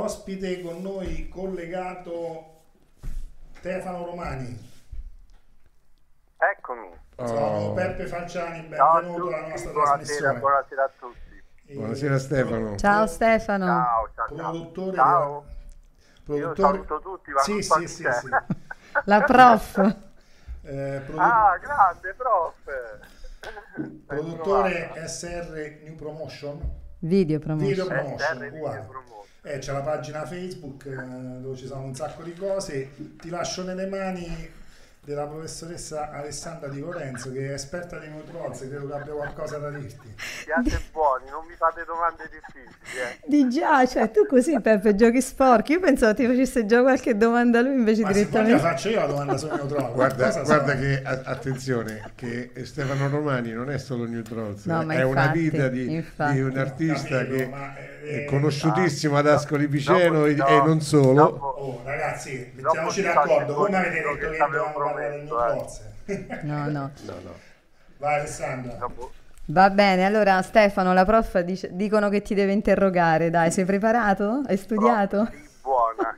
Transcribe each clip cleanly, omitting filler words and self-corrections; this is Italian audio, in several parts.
ospite con noi collegato Stefano Romani. Eccomi. Sono Peppe Falciani, benvenuto alla nostra trasmissione. Buonasera a tutti. Buonasera Stefano. Ciao Stefano. Ciao. Produttore. Ciao. Io Produttore. saluto tutti, ma Sì, non so sì, chi sì, c'è. sì. La prof. Grande prof. Produttore SR New Promotion. Video promotion. Video Promotion, Video uguale. Promotion. C'è la pagina Facebook dove ci sono un sacco di cose. Ti lascio nelle mani della professoressa Alessandra Di Lorenzo, che è esperta di neutrozze, credo che abbia qualcosa da dirti. Siate buoni, non mi fate domande difficili. Di già, cioè tu così Peppe giochi sporchi. Io pensavo ti facesse già qualche domanda a lui invece Ma se poi la direttamente. faccio io la domanda su neutrozze. Guarda che attenzione, che Stefano Romani non è solo New Trolls, No, ma è una infatti, vita di un artista Capito, che ma, è conosciutissimo ad Ascoli Piceno e non solo. Oh, ragazzi, mettiamoci d'accordo. Voi mi avete detto che dovevamo parlare di neutrozze. No. Vai Alessandra. Va bene, allora Stefano, la prof dicono che ti deve interrogare. Dai, sei preparato? Hai studiato? Sì, buona.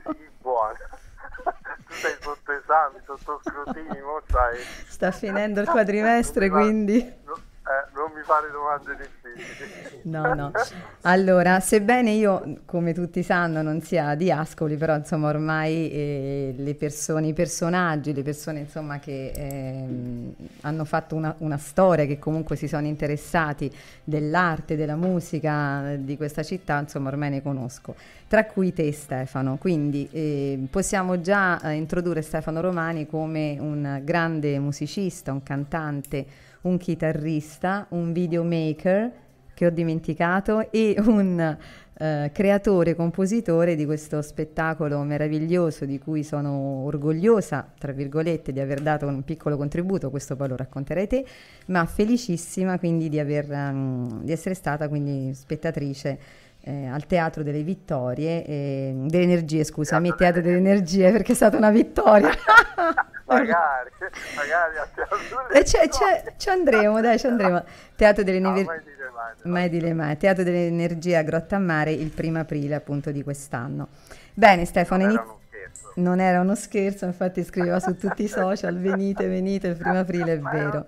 Tu sei sotto esami, sotto scrutini, mo sai. Sta finendo il quadrimestre, quindi... Non mi fare domande difficili. No. Allora, sebbene io, come tutti sanno, non sia di Ascoli, però insomma ormai le persone, i personaggi, le persone insomma che hanno fatto una storia, che comunque si sono interessati dell'arte, della musica di questa città, insomma ormai ne conosco. Tra cui te Stefano, quindi possiamo già introdurre Stefano Romani come un grande musicista, un cantante, un chitarrista, un videomaker che ho dimenticato e un creatore, compositore di questo spettacolo meraviglioso di cui sono orgogliosa, tra virgolette, di aver dato un piccolo contributo, questo poi lo racconterai te, ma felicissima quindi di essere stata quindi spettatrice al Teatro delle Vittorie, delle Energie, scusami, Teatro delle Energie, perché è stata una vittoria. magari a Teatro ci andremo, dai, ci andremo. Teatro delle mai dire mai. Teatro delle Energie a Grottammare il 1° aprile appunto di quest'anno. Bene Stefano, non era uno scherzo, infatti scriveva su tutti i social, venite il 1° aprile, è vero.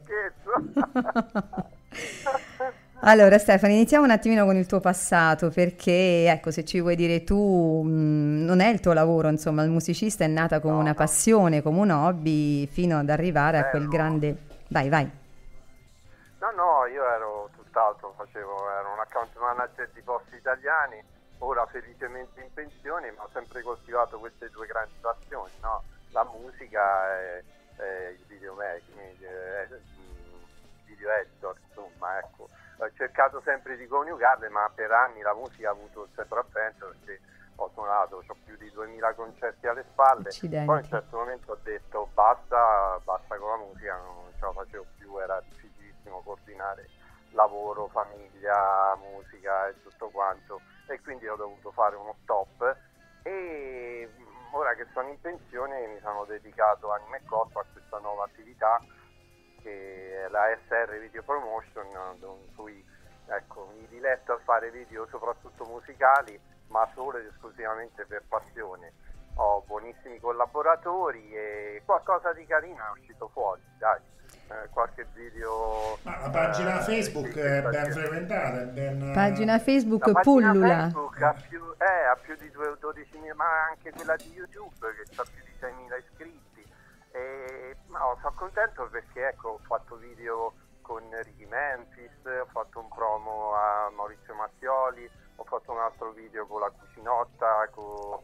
Allora Stefano, iniziamo un attimino con il tuo passato, perché ecco, se ci vuoi dire tu, non è il tuo lavoro, insomma, il musicista è nata come una passione, come un hobby, fino ad arrivare a quel grande... Vai. No, io ero tutt'altro, ero un account manager di Poste Italiani, ora felicemente in pensione, ma ho sempre coltivato queste due grandi passioni, no? La musica e il videomaking, video editor, insomma, ecco. Ho cercato sempre di coniugarle, ma per anni la musica ha avuto il sopravvento, perché ho suonato, ho più di 2000 concerti alle spalle. Accidenti. Poi a un certo momento ho detto basta con la musica, non ce la facevo più, era difficilissimo coordinare lavoro, famiglia, musica e tutto quanto, e quindi ho dovuto fare uno stop, e ora che sono in pensione mi sono dedicato anima e corpo a questa nuova attività, che è la SR Video Promotion, in cui mi diletto a fare video soprattutto musicali, ma solo ed esclusivamente per passione. Ho buonissimi collaboratori e qualcosa di carino è uscito fuori, dai. Qualche video. Ma la pagina Facebook è ben frequentata, Pagina Facebook la pagina pullula. Facebook ha più di 12.000, ma anche quella di YouTube che ha più di 6.000 iscritti. Sono contento perché ho fatto video con Ricky Memphis, ho fatto un promo a Maurizio Mattioli, ho fatto un altro video con la Cucinotta, con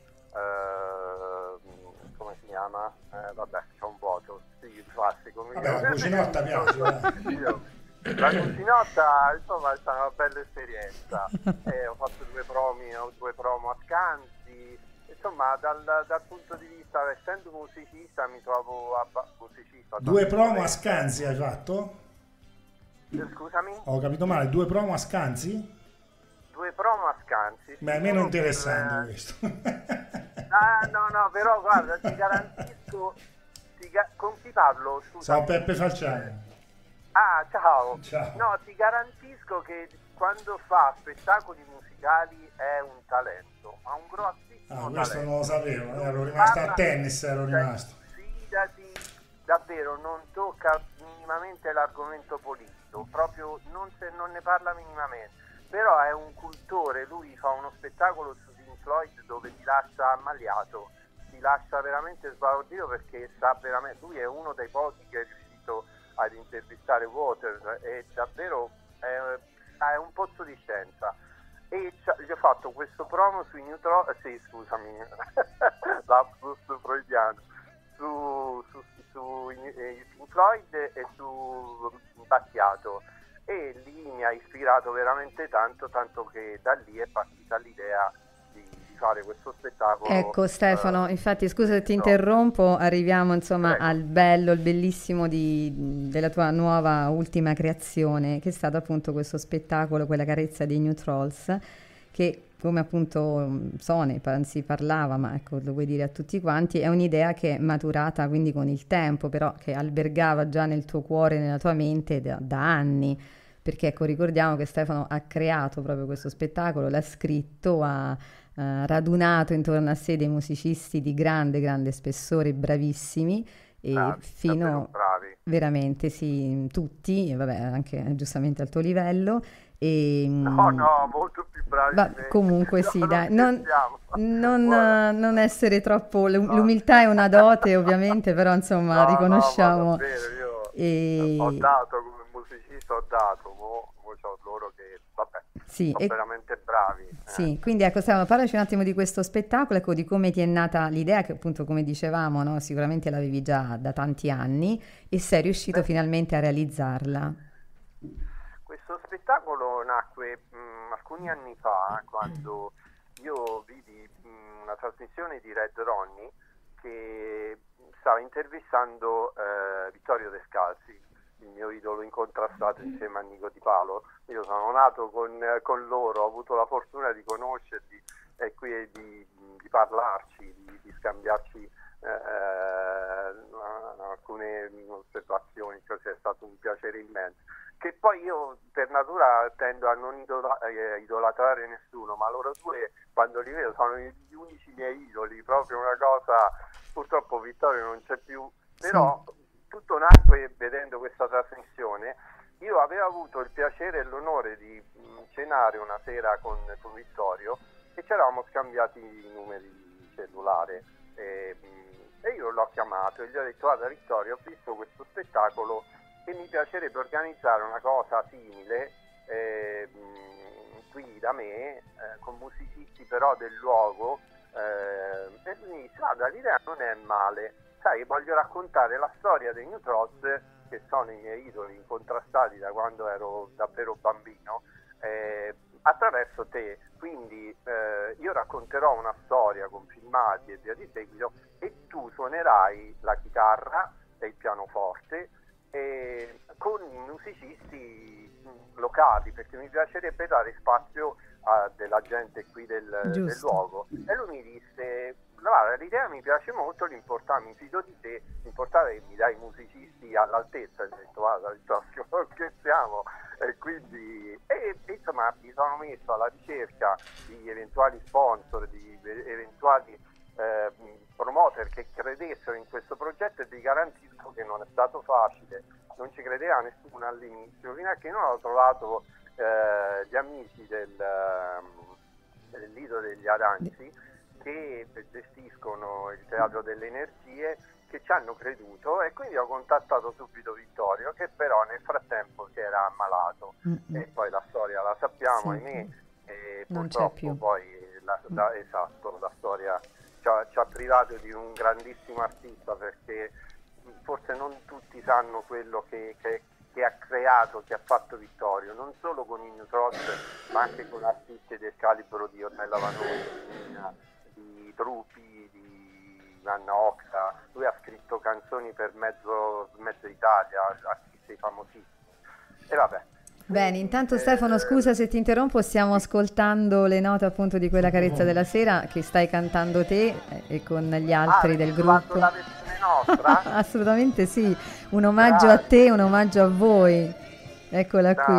come si chiama? Vabbè, c'è un vuoto, sì, classico. Vabbè, la Cucinotta piace. La Cucinotta, insomma, è stata una bella esperienza. Ho fatto due promo a Scanzi. Insomma, dal punto di vista, essendo musicista, mi trovo musicista. 2 promo a Scanzi hai fatto? Scusami? Ho capito male, 2 promo a Scanzi? 2 promo a Scanzi. Beh, meno interessante questo. No, però guarda, ti garantisco, con chi parlo? Scusa. Ciao Peppe Falciani. Ah, ciao. Ciao. No, ti garantisco che quando fa spettacoli musicali è un talento, ha un grossissimo questo talento. non lo sapevo, ero rimasto a tennis, ero rimasto. Fidati, davvero non tocca minimamente l'argomento politico, proprio non ne parla minimamente, però è un cultore, lui fa uno spettacolo su Pink Floyd dove ti lascia ammaliato, ti lascia veramente sbalordito, perché sa veramente, lui è uno dei pochi che è riuscito ad intervistare Waters, è davvero è un pozzo di scienza. E gli ho fatto questo promo sui lapsus freudiano, su Pink Floyd e su Battiato, e lì mi ha ispirato veramente tanto che da lì è partita l'idea di fare questo spettacolo. Ecco Stefano, infatti scusa se ti interrompo, arriviamo insomma Prego. al bello, il bellissimo della tua nuova ultima creazione, che è stato appunto questo spettacolo, Quella carezza dei New Trolls, che come appunto Sone si parlava, ma ecco lo vuoi dire a tutti quanti, è un'idea che è maturata quindi con il tempo, però che albergava già nel tuo cuore, nella tua mente da anni, perché ecco ricordiamo che Stefano ha creato proprio questo spettacolo, l'ha scritto, ha radunato intorno a sé dei musicisti di grande spessore, bravissimi, e fino bravi. veramente sì, tutti, e vabbè anche giustamente al tuo livello. E, no, molto più bravi. Comunque sì, dai, non non essere troppo, l'umiltà è una dote ovviamente, però insomma riconosciamo. No, davvero, io ho dato come musicista, mo c'ho loro che vabbè, sono veramente bravi. Sì, quindi ecco Stefano, parlaci un attimo di questo spettacolo, ecco, di come ti è nata l'idea, che appunto come dicevamo, no, sicuramente l'avevi già da tanti anni e sei riuscito finalmente a realizzarla. Questo spettacolo nacque alcuni anni fa, quando io vidi una trasmissione di Red Ronnie che stava intervistando Vittorio Descalzi, il mio idolo incontrastato insieme a Nico Di Palo. Io sono nato con loro, ho avuto la fortuna di conoscerli e qui di parlarci, di scambiarci alcune osservazioni, così è stato un piacere immenso. Che poi io per natura tendo a non idolatrare nessuno, ma loro due quando li vedo sono gli unici miei idoli, proprio una cosa. Purtroppo Vittorio non c'è più, però tutto nacque vedendo questa trasmissione. Io avevo avuto il piacere e l'onore di cenare una sera con Vittorio e ci eravamo scambiati i numeri di cellulare e io l'ho chiamato e gli ho detto: guarda Vittorio, ho visto questo spettacolo e mi piacerebbe organizzare una cosa simile qui da me, con musicisti però del luogo, e lui mi disse: guarda, l'idea non è male, sai, voglio raccontare la storia dei New Trolls, che sono i miei idoli incontrastati da quando ero davvero bambino, attraverso te, quindi io racconterò una storia con filmati e via di seguito e tu suonerai la chitarra e il pianoforte con i musicisti locali, perché mi piacerebbe dare spazio a della gente qui del luogo. E lui mi disse: guarda, l'idea mi piace molto, mi fido di te, l'importante è che mi dai musicisti all'altezza. Ho detto: guarda, scherziamo. E quindi insomma mi sono messo alla ricerca di eventuali sponsor, di eventuali promoter che credessero in questo progetto, e vi garantisco che non è stato facile, non ci credeva nessuno all'inizio, fino a che non ho trovato gli amici del Lido degli Aranci, che gestiscono il Teatro delle Energie, che ci hanno creduto, e quindi ho contattato subito Vittorio, che però nel frattempo si era ammalato. E poi la storia la sappiamo, ahimè, e non purtroppo c'è più. Poi la storia ci ha privato di un grandissimo artista, perché forse non tutti sanno quello che ha creato, che ha fatto Vittorio, non solo con i New Trolls, ma anche con artisti del calibro di Ornella Vanoni, di Truppi, di Anna Octa. Lui ha scritto canzoni per mezzo Italia, artisti famosissimi. E vabbè. Bene, intanto Stefano, scusa se ti interrompo, stiamo ascoltando le note appunto di Quella carezza della sera che stai cantando te e con gli altri del gruppo. La versione nostra? Assolutamente sì, un omaggio a te, un omaggio a voi. Eccola qui.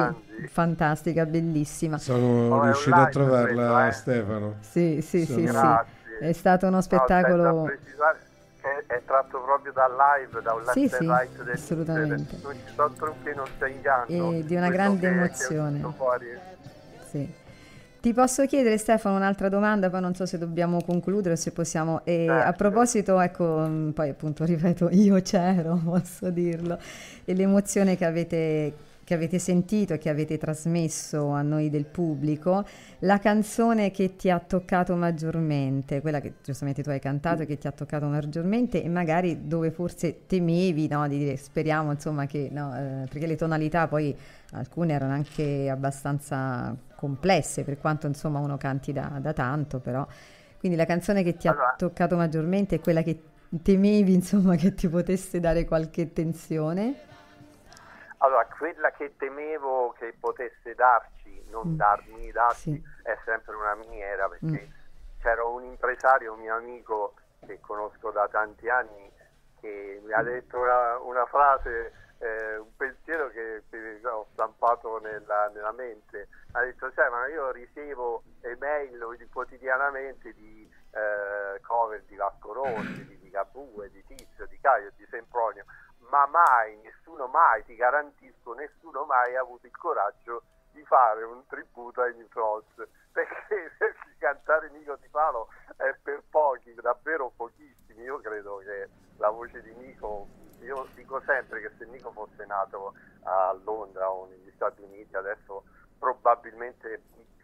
fantastica, bellissima. Sono è riuscito un a live trovarla, quello, Stefano. Sì, sì, sì, sì. Grazie. È stato uno No, spettacolo. senza precisare che è tratto proprio dal live, da un Sì, left sì, and right assolutamente. non ci sono trucchi, non c'è inganno. E di una Quello grande che è emozione. uscito fuori. Sì. Ti posso chiedere, Stefano, un'altra domanda, poi non so se dobbiamo concludere o se possiamo. A Certo. proposito, ecco, poi appunto ripeto, io c'ero, posso dirlo, e l'emozione che avete sentito e che avete trasmesso a noi del pubblico, la canzone che ti ha toccato maggiormente, quella che giustamente tu hai cantato e che ti ha toccato maggiormente, e magari dove forse temevi, no, di dire speriamo insomma che no, perché le tonalità poi alcune erano anche abbastanza complesse, per quanto insomma uno canti da tanto, però quindi la canzone che ti ha Allora, toccato maggiormente è quella che temevi insomma che ti potesse dare qualche tensione. Allora, quella che temevo che potesse darci, non darmi, darci, Sì. è sempre una miniera, perché c'era un impresario, un mio amico che conosco da tanti anni, che mi ha detto una frase, un pensiero che ho stampato nella mente. Ha detto, sai, ma io ricevo email quotidianamente di cover di Vasco Rossi, di Ligabue, di Tizio, di Caio, di Sempronio, ma mai, nessuno mai, ti garantisco, nessuno mai ha avuto il coraggio di fare un tributo ai New Frogs, perché cantare Nico Di Palo è per pochi, davvero pochissimi. Io credo che la voce di Nico, io dico sempre che se Nico fosse nato a Londra o negli Stati Uniti, adesso probabilmente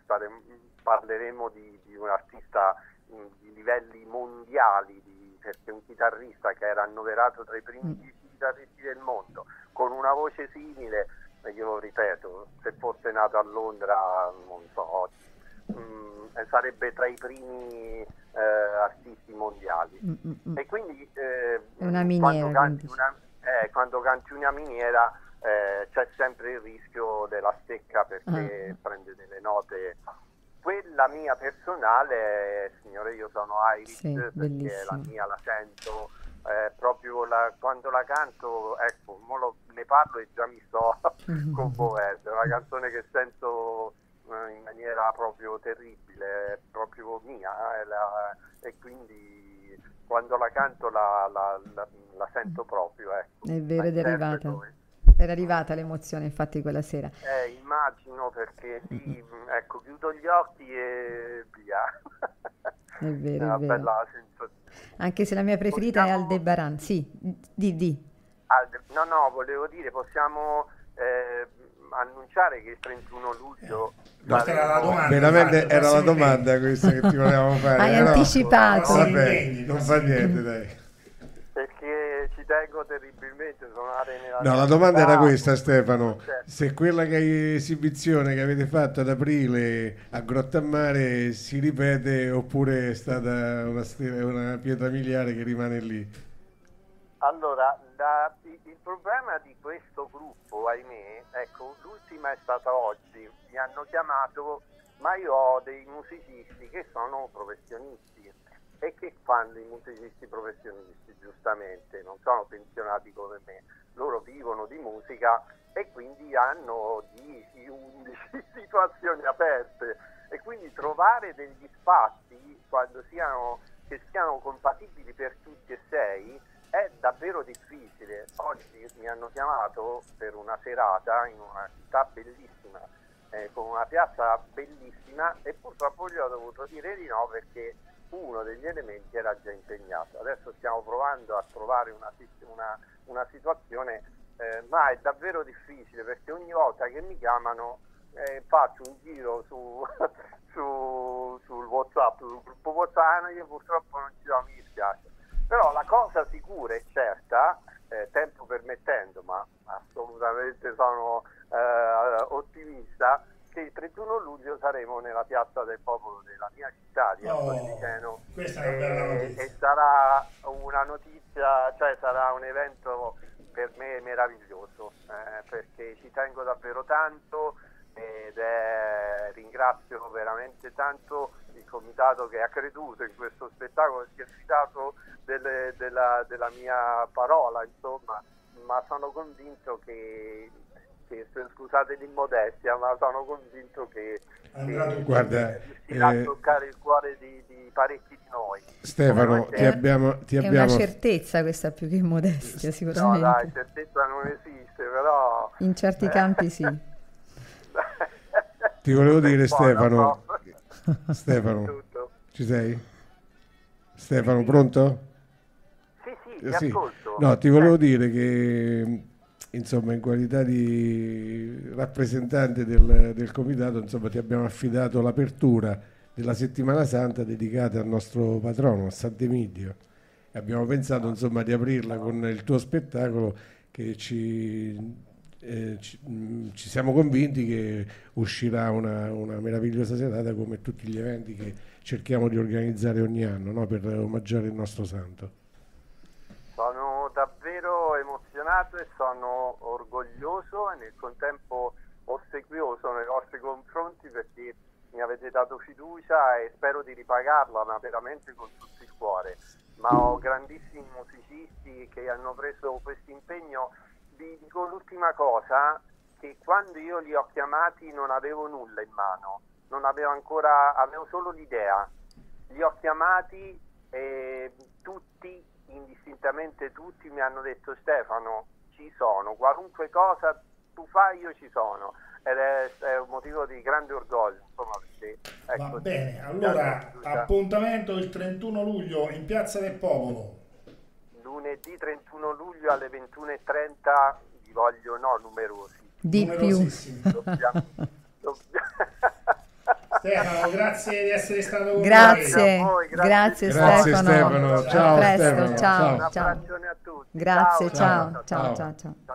parleremo di un artista di livelli mondiali, perché un chitarrista che era annoverato tra i primi 10 chitarristi del mondo, con una voce simile, io ripeto, se fosse nato a Londra, non so, sarebbe tra i primi artisti mondiali. E quindi Una miniera, quando canti una miniera c'è sempre il rischio della stecca, perché prende delle note. Quella mia personale, signore, io sono Irish, sì, perché bellissima. la mia la sento proprio quando la canto, ecco, ne parlo e già mi sto commuovendo. È una canzone che sento in maniera proprio terribile, è proprio mia, e quindi quando la canto la sento proprio, ecco. È vero, ed è arrivata. Dove... Era arrivata l'emozione infatti quella sera. Immagino, perché sì, ecco, chiudo gli occhi e via. È vero, È una è vero. bella sensazione. Anche se la mia preferita è Aldebaran. Sì, di. No, volevo dire, possiamo annunciare che il 31 luglio Questa era la domanda. Veramente infatti, era la prossimi domanda questa che ti volevamo fare. Hai però- anticipato. Vabbè, non fa niente, dai. perché ci tengo terribilmente a suonare nella No, mia la domanda città. era questa, Stefano. Certo. Se quella esibizione che avete fatto ad aprile a Grottammare si ripete oppure è stata una pietra miliare che rimane lì. Allora, il problema di questo gruppo, ahimè, ecco, l'ultima è stata oggi. Mi hanno chiamato, ma io ho dei musicisti che sono professionisti. E che fanno i musicisti professionisti? Giustamente, non sono pensionati come me, loro vivono di musica e quindi hanno 10-11 situazioni aperte, e quindi trovare degli spazi che siano compatibili per tutti e sei è davvero difficile. Oggi mi hanno chiamato per una serata in una città bellissima, con una piazza bellissima, e purtroppo gli ho dovuto dire di no, perché uno degli elementi era già impegnato. Adesso stiamo provando a trovare una situazione, ma è davvero difficile, perché ogni volta che mi chiamano faccio un giro sul WhatsApp, sul gruppo WhatsApp, io purtroppo non ci sono, mi dispiace. Però la cosa sicura e certa, tempo permettendo, ma assolutamente sono ottimista, che il 31 luglio saremo nella piazza del popolo della mia città di Ascoli Piceno, questa è una bella notizia. e sarà una notizia, cioè sarà un evento per me meraviglioso, perché ci tengo davvero tanto, ringrazio veramente tanto il comitato che ha creduto in questo spettacolo, si è fidato della mia parola, insomma, ma sono convinto che scherzo, scusate l'immodestia, ma sono convinto che guarda, riuscirà a toccare il cuore di parecchi di noi. Stefano, ti abbiamo È una certezza questa più che modestia, sicuramente. No, dai, certezza non esiste, però in certi campi sì. Ti volevo dire, Stefano, no. Stefano, ci sei? Stefano, pronto? Sì, ti ascolto. No, ti volevo dire che insomma, in qualità di rappresentante del comitato, insomma, ti abbiamo affidato l'apertura della settimana santa dedicata al nostro patrono, a Sant'Emidio, e abbiamo pensato, insomma, di aprirla con il tuo spettacolo, che ci siamo convinti che uscirà una meravigliosa serata, come tutti gli eventi che cerchiamo di organizzare ogni anno, no? Per omaggiare il nostro santo. Sono davvero emozionato e sono orgoglioso e nel contempo ossequioso nei vostri confronti, perché mi avete dato fiducia e spero di ripagarla, ma veramente con tutto il cuore. Ma ho grandissimi musicisti che hanno preso questo impegno. Vi dico l'ultima cosa, che quando io li ho chiamati non avevo nulla in mano, non avevo ancora, avevo solo l'idea. Li ho chiamati e tutti, indistintamente tutti, mi hanno detto: Stefano, ci sono, qualunque cosa tu fai io ci sono, ed è un motivo di grande orgoglio, insomma, perché, ecco, va bene, allora appuntamento il 31 luglio in Piazza del Popolo, lunedì 31 luglio alle 21:30. Vi voglio numerosi di più. dobbiamo... Stefano, grazie di essere stato con Grazie, noi. grazie Grazie, Stefano. Stefano. Ciao, A presto, Stefano. ciao, Un ciao. abbraccione a tutti. Grazie, Ciao. ciao, ciao, ciao, ciao.